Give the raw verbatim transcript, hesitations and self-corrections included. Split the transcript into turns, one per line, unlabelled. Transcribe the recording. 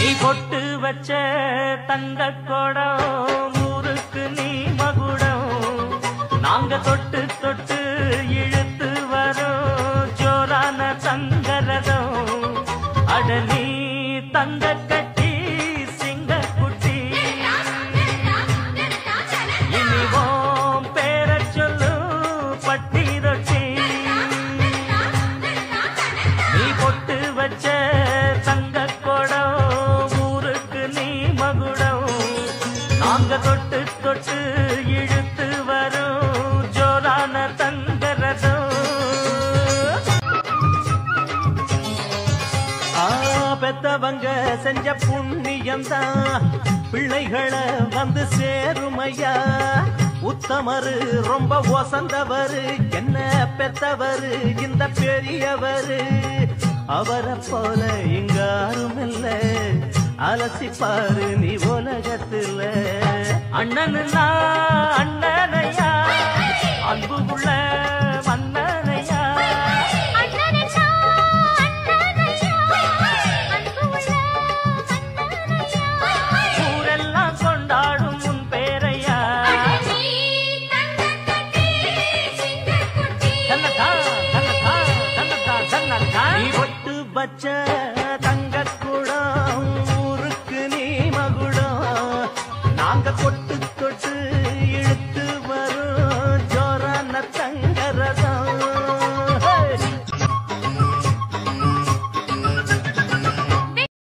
நீ பொட்டு வச்ச தங்க கோடம் ஊருக்கு நீ மகுடம் நாங்க தொட்டு தொட்டு இழுத்து வரும் ஜோரான தங்கரதம் அட நீ தங்க கட்டி சிங்க குட்டி இனிவோம் பேர சொல்லு பட்டி ரொட்டி நீ பொட்டு வச்ச தங்க கோடம் ஊருக்கு நீ மகுடம் நாங்க தொட்டு தொட்டு இழுத்து வரும் ஜோரான தங்கரதம் ஆ பெத்தவங்க செஞ்ச புண்ணியம்தான் பிள்ளைகளை வந்து சேருமையா உத்தமரு ரொம்ப ஒசந்தவரு என்ன பெத்தவரு இந்த பெரியவரு அவரை போல இங்காரும் இல்ல அலசிப்பாரு நீ உலகத்துல அண்ணனுன்னா அண்ணனையா அன்பு உள்ள மன்னனையா ஊரெல்லாம் கொண்டாடும் உன் பேரையா நீ ஒட்டு வச்ச தங்க குடம் ஊருக்கு நீ மகுடம் நாங்க கொட்டு தொட்டு